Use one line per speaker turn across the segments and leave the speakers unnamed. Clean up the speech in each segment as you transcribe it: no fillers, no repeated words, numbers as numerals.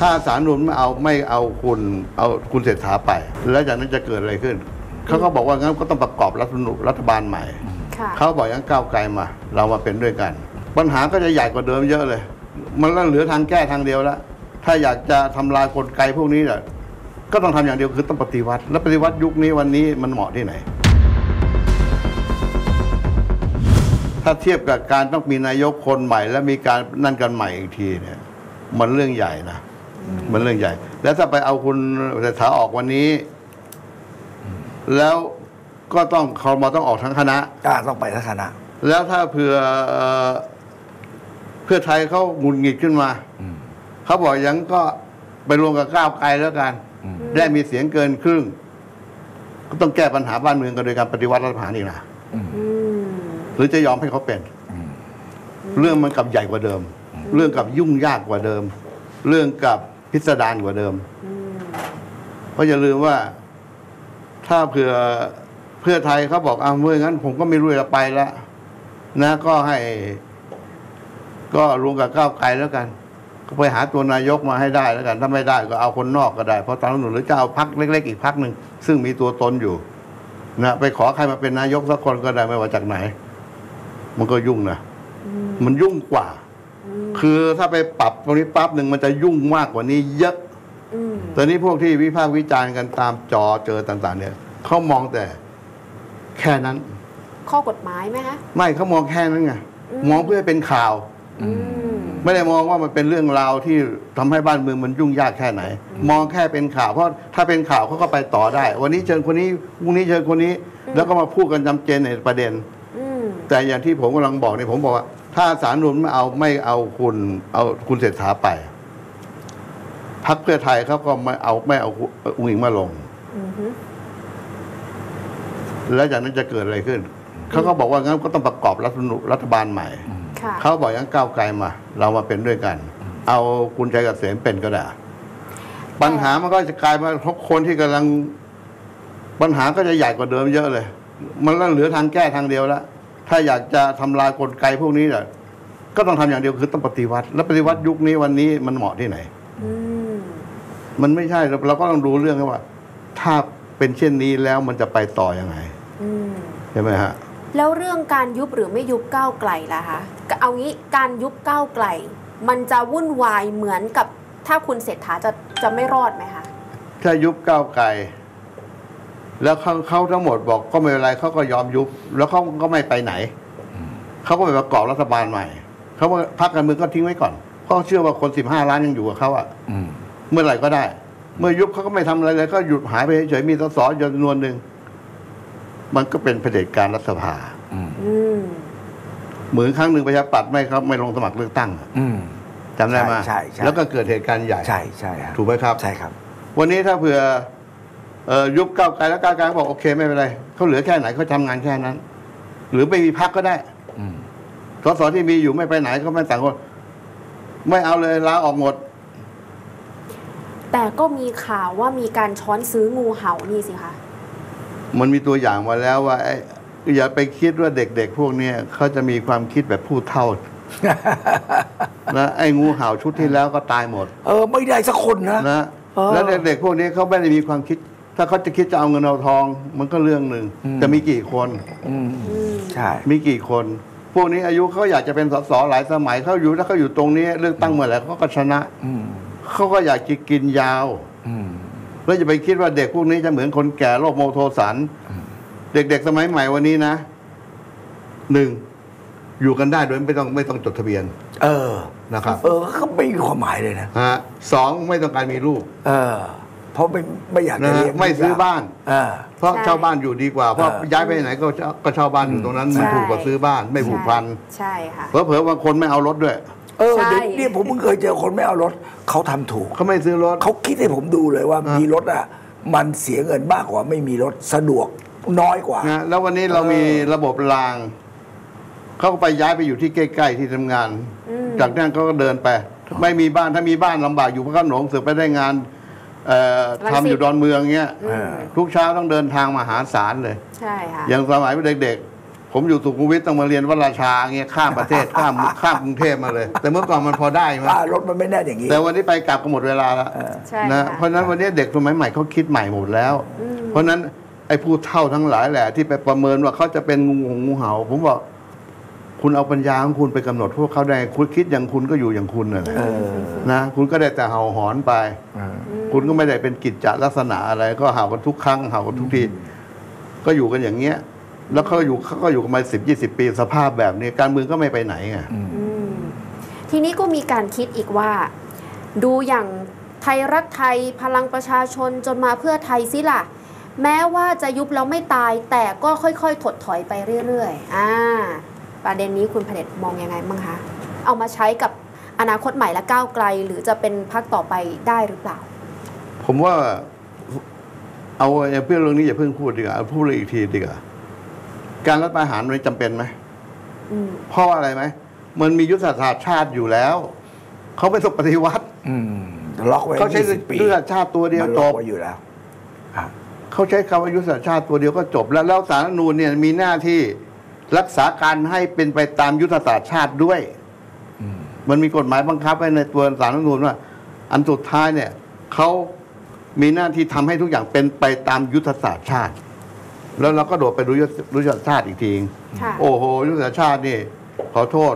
ถ้าศาลรัฐธรรมนูญไม่เอาคุณเศรษฐาไปแล้วจากนั้นจะเกิดอะไรขึ้นเขาก็บอกว่างั้นก็ต้องประกอบรัฐบาลใหม่เขาบอกงั้นก้าวไกลมาเรามาเป็นด้วยกันปัญหาก็จะใหญ่กว่าเดิมเยอะเลยมันเหลือทางแก้ทางเดียวแล้วถ้าอยากจะทำลายกลไกพวกนี้เนี่ยก็ต้องทำอย่างเดียวคือต้องปฏิวัติและปฏิวัติยุคนี้วันนี้มันเหมาะที่ไหนถ้าเทียบกับการต้องมีนายกคนใหม่และมีการนั่นกันใหม่อีกทีเนี่ยมันเรื่องใหญ่นะมันเรื่องใหญ่แล้วถ้าไปเอาคุณเศรษฐาออกวันนี้แล้วก็ต้องเขามาต้องออกทั้งคณะ
ต้องไปทั้งคณะ
แล้วถ้าเพื่อไทยเขาหงุดหงิดขึ้นมาเขาบอกยังก็ไปรวมกับก้าวไกลแล้วกันได้มีเสียงเกินครึ่งก็ต้องแก้ปัญหาบ้านเมืองกันโดยการปฏิวัติรัฐประหารอีกนะหรือจะยอมให้เขาเป็นเรื่องมันกับใหญ่กว่าเดิมเรื่องกับยุ่งยากกว่าเดิมเรื่องกับพิสดารกว่าเดิมเพราะอย่าลืมว่าถ้าเพื่อไทยเขาบอกเมื่องั้นผมก็ไม่รู้จะไปแล้วนะก็รวมกับก้าวไกลแล้วกันก็ไปหาตัวนายกมาให้ได้แล้วกันถ้าไม่ได้ก็เอาคนนอกก็ได้เพราะตามรัฐธรรมนูญหรือจะเอาพรรคเล็กๆอีกพรรคหนึ่งซึ่งมีตัวตนอยู่นะไปขอใครมาเป็นนายกสักคนก็ได้ไม่ว่าจากไหนมันก็ยุ่งนะมันยุ่งกว่าคือถ้าไปปรับตรงนี้ปั๊บหนึ่งมันจะยุ่งมากกว่านี้เยอะตอนนี้พวกที่วิพากษ์วิจารณ์กันตามจอเจอต่างๆเนี่ยเขามองแต่แค่นั้น
ข้อกฎหมายไหมคะ
ไม่เขามองแค่นั้นไงมองเพื่อให้เป็นข่าวไม่ได้มองว่ามันเป็นเรื่องราวที่ทำให้บ้านเมืองมันยุ่งยากแค่ไหนมองแค่เป็นข่าวเพราะถ้าเป็นข่าวเขาก็ไปต่อได้วันนี้เชิญคนนี้พรุ่งนี้เชิญคนนี้แล้วก็มาพูดกันจำเจนในประเด็นแต่อย่างที่ผมกำลังบอกเนี่ยผมบอกว่าถ้าศาลรัฐธรรมนูญไม่เอาคุณเศรษฐาไปพรรคเพื่อไทยเขาก็ไม่เอาอุ้งอิงมาลงแล้วจากนั้นจะเกิดอะไรขึ้นเขาก็บอกว่างั้นก็ต้องประกอบรัฐบาลใหม่เขาบอกงั้นก้าวไกลมาเรามาเป็นด้วยกันเอาคุณชัยเกษมเป็นก็ได้ปัญหามันก็จะกลายมาทุกคนที่กำลังปัญหาก็จะใหญ่กว่าเดิมเยอะเลยมันเหลือทางแก้ทางเดียวแล้วถ้าอยากจะทำลายกลไกพวกนี้เนี่ยก็ต้องทำอย่างเดียวคือต้องปฏิวัติและปฏิวัติยุคนี้วันนี้มันเหมาะที่ไหนมันไม่ใช่เราก็ต้องดูเรื่องว่าถ้าเป็นเช่นนี้แล้วมันจะไปต่อยังไงใช่ไหมฮะ
แล้วเรื่องการยุบหรือไม่ยุบก้าวไกลล่ะคะเอางี้การยุบก้าวไกลมันจะวุ่นวายเหมือนกับถ้าคุณเศรษฐาจะไม่รอดไหมคะ
ถ้ายุบก้าวไกลแล้วเขาทั้งหมดบอกก็ไม่เป็นไรเขาก็ยอมยุบแล้วเขาก็ไม่ไปไหนเขาก็ไปประกอบรัฐบาลใหม่เขาว่าพรรคการเมืองก็ทิ้งไว้ก่อนเพราะเชื่อว่าคน15 ล้านยังอยู่กับเขาอ่ะเมื่อไหร่ก็ได้เมื่อยุบเขาก็ไม่ทำอะไรเลยก็หยุดหายไปเฉยๆมีส.ส.จำนวนหนึ่งมันก็เป็นเผด็จการรัฐสภาเหมือนครั้งหนึ่งประชาธิปัตย์ไม่ลงสมัครเลือกตั้งจำได้ไหมแล้วก็เกิดเหตุการณ์ใหญ่
ใช่
ถูกไหมครับ
ใช่ครับ
วันนี้ถ้าเผื่อยุบก้าวไกลแล้วก้าวไกลบอกโอเคไม่เป็นไรเขาเหลือแค่ไหนเขาทำงานแค่นั้นหรือไม่มีพรรคก็ได้ส.ส.ที่มีอยู่ไม่ไปไหนก็ไม่ต่างคนไม่เอาเลยลาออกหมด
แต่ก็มีข่าวว่ามีการช้อนซื้องูเห่านี่สิคะ
มันมีตัวอย่างมาแล้วว่าอย่าไปคิดว่าเด็กๆพวกนี้เขาจะมีความคิดแบบผู้เฒ่านะไอ้งูเห่าชุดที่แล้วก็ตายหมด
ไม่ได้สักคนนะ
แล้วเด็กๆพวกนี้เขาไม่ได้มีความคิดถ้าเขาจะคิดจะเอาเงินเอาทองมันก็เรื่องหนึ่งแต่มีกี่คน
ใช่
มีกี่คนพวกนี้อายุเขาอยากจะเป็นส.ส.หลายสมัยเขาอยู่ถ้าเขาอยู่ตรงนี้เลือกตั้งเมื่อไหร่เขาก็ชนะเขาก็อยากจะกินยาวแล้วจะไปคิดว่าเด็กพวกนี้จะเหมือนคนแก่โรคโมโทสันเด็กๆสมัยใหม่วันนี้นะ1อยู่กันได้โดยไม่ต้องจดทะเบียนนะครับ
ก็ไม่มีความหมายเลยนะ
2ไม่ต้องการมีลูก
เพราะไม่อยากจะเลี้ยง
ไม่ซื้อบ้านเพราะเช่าบ้านอยู่ดีกว่าเพราะย้ายไปไหนก็เช่าบ้านอยู่ตรงนั้นมันถูกกว่าซื้อบ้านไม่ผูกพัน
ใช่ค่ะ
เผลอๆบางคนไม่เอารถด้วย
นี่ผมเพิ่งเคยเจอคนไม่เอารถเขาทำถูก
เขาไม่ซื้อรถ
เขาคิดให้ผมดูเลยว่ามีรถมันเสียเงินมากกว่าไม่มีรถสะดวกน้อยกว่า
แล้ววันนี้เรามีระบบรางเขาก็ไปย้ายไปอยู่ที่ใกล้ๆที่ทำงานจากนั้นเขาก็เดินไปไม่มีบ้านถ้ามีบ้านลำบากอยู่พระโขนงเสือไปได้งานทำอยู่ดอนเมืองเงี้ยทุกเช้าต้องเดินทางมหาศาลเลย
ใช่ค่ะ
อย่างสมัยเด็กๆผมอยู่สุขุมวิทต้องมาเรียนวราชาเงี้ยข้ามประเทศข้ามกรุงเทพมาเลย แต่เมื่อก่อนมันพอได้ไหม
รถมันไม่แน่นอย่างนี้
แต่วันนี้ไปกลับก็หมดเวลาแล้ว
ใช่
นะ
ค่ะ
เพราะฉะนั้นวันนี้เด็กสมัยใหม่เขาคิดใหม่หมดแล้ว เพราะฉะนั้นไอ้ผู้เฒ่าทั้งหลายแหละที่ไปประเมินว่าเขาจะเป็นงูเห่าผมบอกคุณเอาปัญญาของคุณไปกำหนดพวกเขาได้คุณคิดอย่างคุณก็อยู่อย่างคุณน่ะนะคุณก็ได้แต่เห่าหอนไปคุณก็ไม่ได้เป็นกิจจลักษณะอะไร ก็เห่ากันทุกครั้งเห่ากันทุกทีก็อยู่กันอย่างเงี้ย แล้วเขาก็อยู่กันมา10-20 ปีสภาพแบบนี้การเมืองก็ไม่ไปไหนไง
ทีนี้ก็มีการคิดอีกว่า ดูอย่างไทยรักไทยพลังประชาชนจนมาเพื่อไทยสิล่ะ แม้ว่าจะยุบแล้วไม่ตาย แต่ก็ค่อยๆถดถอยไปเรื่อยๆประเด็นนี้คุณเผด็จมองยังไงบ้างคะเอามาใช้กับอนาคตใหม่และก้าวไกล หรือจะเป็นพรรคต่อไปได้หรือเปล่า
ผมว่าเอาเพื่อเรื่องนี้อย่าเพิ่งพูดดีกว่าพูดเลยอีกทีดีกว่าการรัฐประหารมันจำเป็นไหมเพราะอะไรไหมมันมียุทธศาสตร์ชาติอยู่แล้วเขาไม่ต้องปฏิวัติ
ล็อกไว้
เขาใช้
20 ปี
ยุทธศาสตร์ชาติตัวเดียว
มัน
จ
ล็อก
บ
ไว้อยู่แล้ว
เขาใช้คำว่ายุทธศาสตร์ชาติตัวเดียวก็จบ แล้วศาลรัฐธรรมนูญเนี่ยมีหน้าที่รักษาการให้เป็นไปตามยุทธศาสตร์ชาติด้วยมันมีกฎหมายบังคับไว้ในตัวศาลรัฐธรรมนูญว่า อันสุดท้ายเนี่ยเขามีหน้าที่ทำให้ทุกอย่างเป็นไปตามยุทธศาสตร์ชาติ แล้วเราก็โดดไปดูยุทธศาสตร์ชาติอีกที โอ้โหยุทธศาสตร์ชาตินี่ขอโทษ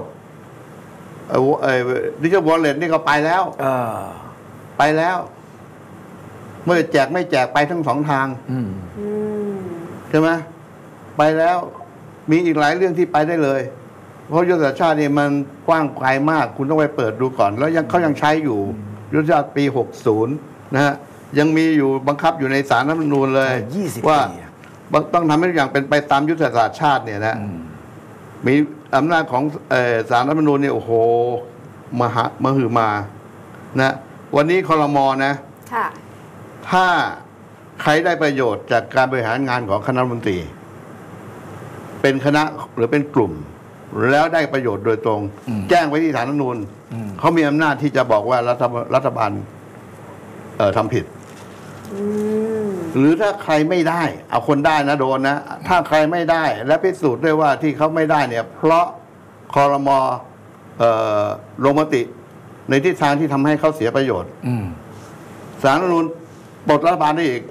ดิจิทัลวอลเล็ตนี่ก็ไปแล้วไปแล้ว เมื่อแจกไม่แจกไปทั้งสองทางใช่ไหมไปแล้วมีอีกหลายเรื่องที่ไปได้เลย เพราะยุทธศาสตร์ชาตินี่มันกว้างไกลมาก คุณต้องไปเปิดดูก่อน แล้วเขายังใช้อยู่ยุทธศาสตร์ปี 60 นะฮะยังมีอยู่บังคับอยู่ในศาลรัฐธรรมนูญเลย
20
ว่า
ปี
ต้องทำให้ทุกอย่างเป็นไปตามยุทธศาสตร์ชาติเนี่ยนะมีอำนาจของศาลรัฐธรรมนูญเนี่ยโอ้โหมหึมานะวันนี้ครม.นะถ้าใครได้ประโยชน์จากการบริหารงานของคณะรัฐมนตรีเป็นคณะหรือเป็นกลุ่ม แล้วได้ประโยชน์โดยตรง แจ้งไว้ที่ศาลรัฐธรรมนูญเขามีอำนาจที่จะบอกว่ารัฐบาลทำผิดหรือถ้าใครไม่ได้เอาคนได้นะโดนนะถ้าใครไม่ได้และพิสูจน์ได้ว่าที่เขาไม่ได้เนี่ยเพราะครม.ลงมติในทิศทางที่ทำให้เขาเสียประโยชน์ศาลรัฐธรรมนูญปลดรัฐบาลได้อีก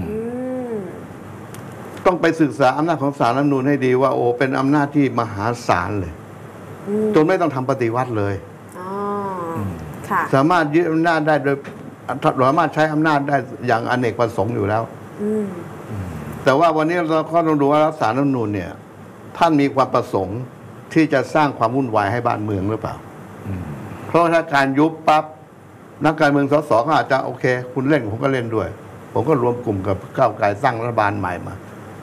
ต้องไปศึกษาอำนาจของศาลรัฐธรรมนูญให้ดีว่าโอ้เป็นอำนาจที่มหาศาลเลยจนไม่ต้องทำปฏิวัติเลยสามารถยึดอำนาจได้โดยสามารถใช้อำนาจได้อย่างอเนกประสงค์อยู่แล้วแต่ว่าวันนี้เราก็ต้องดูว่าศาลรัฐธรรมนูญเนี่ยท่านมีความประสงค์ที่จะสร้างความวุ่นวายให้บ้านเมืองหรือเปล่าเพราะถ้าการยุบปั๊บนักการเมืองสสก็อาจจะโอเคคุณเล่นผมก็เล่นด้วยผมก็รวมกลุ่มกับก้าวไกลสร้างรัฐบาลใหม่มา